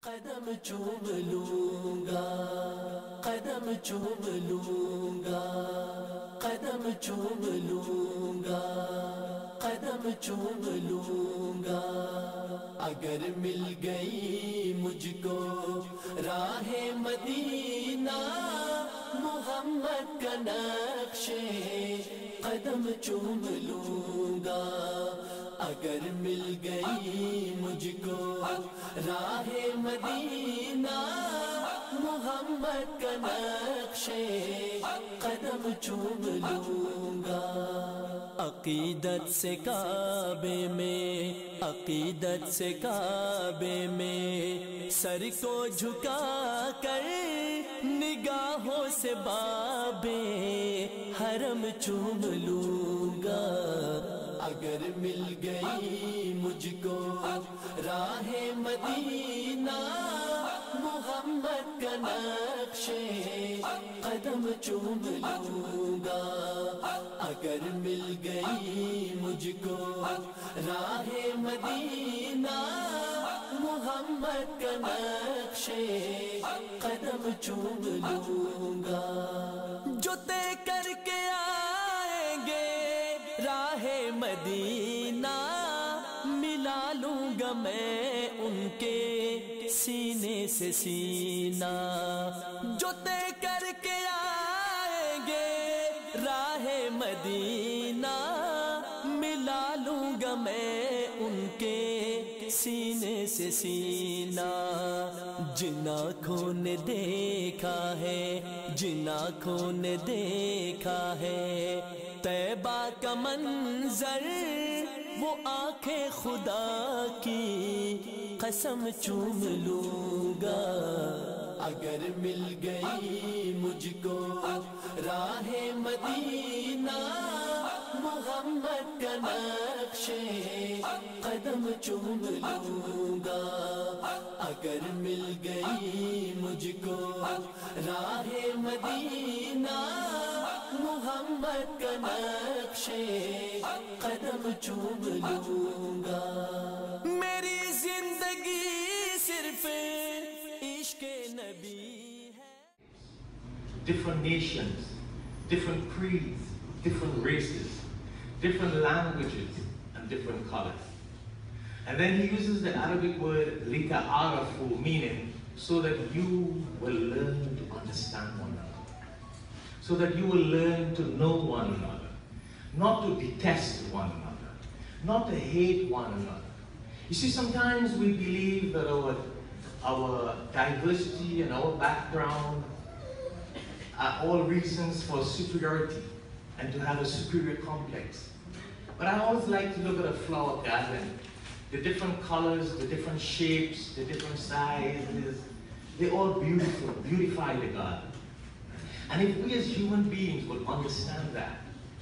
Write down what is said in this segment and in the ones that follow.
قدم چوم لوں گا، قدم چوم لوں گا، قدم چوم لوں گا، قدم چوم لوں گا، اگر مل گئی مجھ کو راہ مدینہ محمد کا نقش قدم چوم لوں گا، اگر مل گئی مجھ کو راہ مدینہ محمد کا نقش قدم چوم لوں گا، عقیدت سے کعبے میں، عقیدت سے کعبے میں سر کو جھکا کر نگاہوں سے بابے حرم چوم لوں گا، اگر مل گئی مجھ کو راہ مدینہ محمد کا نقش قدم چوم لوں گا، اگر مل گئی مجھ کو راہ مدینہ محمد کا نقش قدم چوم لوں گا، جو طے کر کے آئیں گے راہ مدینہ ملا لوں گا میں ان کے سینے سے سینہ، جو طے کر کے آئیں گے راہ مدینہ ملا لوں گا میں ان کے سینے سے سینہ، جن آنکھوں نے دیکھا ہے، جن آنکھوں نے دیکھا ہے طیبہ کا منظر، وہ آنکھیں خدا کی قسم چوم لوں گا، اگر مل گئی مجھ کو راہ مدینہ محمد کا نقش قدم چوم لوں گا، اگر مل گئی مجھ کو راہ مدینہ محمد کا نقش قدم چوم لوں گا، میری زندگی صرف عشق نبی ہے۔ Different nations, different creeds, different races, different languages, and different colors. And then he uses the Arabic word lita'arafu, meaning so that you will learn to understand one another, so that you will learn to know one another, not to detest one another, not to hate one another. You see, sometimes we believe that our diversity and our background are all reasons for superiority and to have a superior complex. But I always like to look at a flower garden. The different colors, the different shapes, the different sizes, they're all beautiful, beautify the garden. And if we as human beings would understand that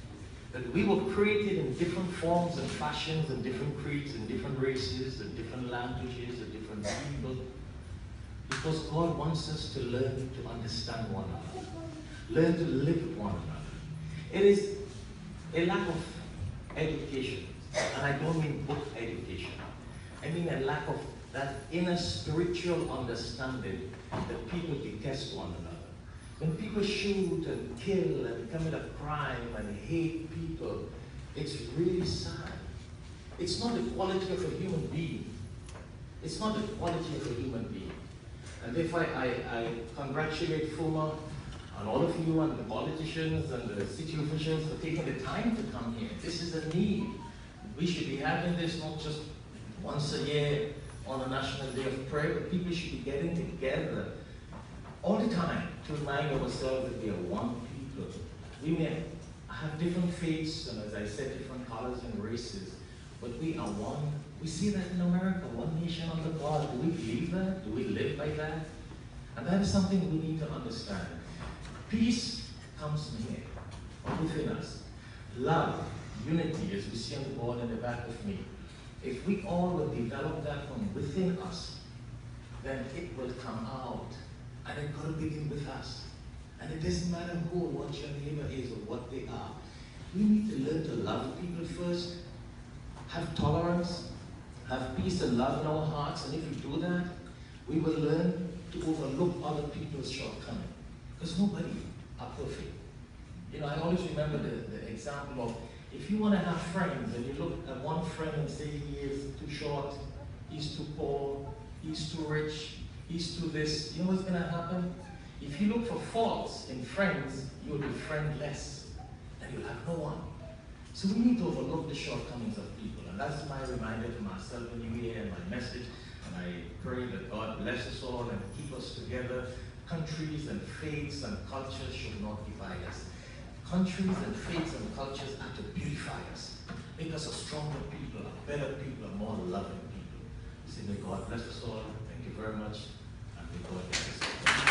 we were created in different forms and fashions and different creeds and different races and different languages and different people, because God wants us to learn to understand one another, learn to live with one another. It is a lack of education, and I don't mean book education. I mean a lack of that inner spiritual understanding that people detest one another. When people shoot and kill and commit a crime and hate people, it's really sad. It's not the quality of a human being. It's not the quality of a human being. And therefore I congratulate FOMAA and all of you and the politicians and the city officials for taking the time to come here. This is a need. We should be having this not just once a year on a national day of prayer, but people should be getting together all the time to remind ourselves that we are one people. We may have different faiths and, as I said, different colors and races, but we are one. We see that in America, one nation under God. Do we believe that? Do we live by that? And that is something we need to understand. Peace comes from here, within us. Love, unity, as we see on the board in the back of me. If we all will develop that from within us, then it will come out. And it got to begin with us. And it doesn't matter who or what your neighbor is or what they are. We need to learn to love people first, have tolerance, have peace and love in our hearts. And if we do that, We will learn to overlook other people's shortcomings, because nobody are perfect. You know, I always remember the example of, if you want to have friends and you look at one friend and say he is too short, he's too poor, he's too rich, he's too this, you know what's going to happen? If you look for faults in friends, you'll be friendless and you'll have no one. So we need to overlook the shortcomings of people, and that's my reminder to myself in New Year and my message. And I pray that God bless us all and keep us together. Countries and faiths and cultures should not divide us. Countries and faiths and cultures are to beautify us, make us a stronger people, a better people, a more loving people. So may God bless us all. Thank you very much, and may God bless us.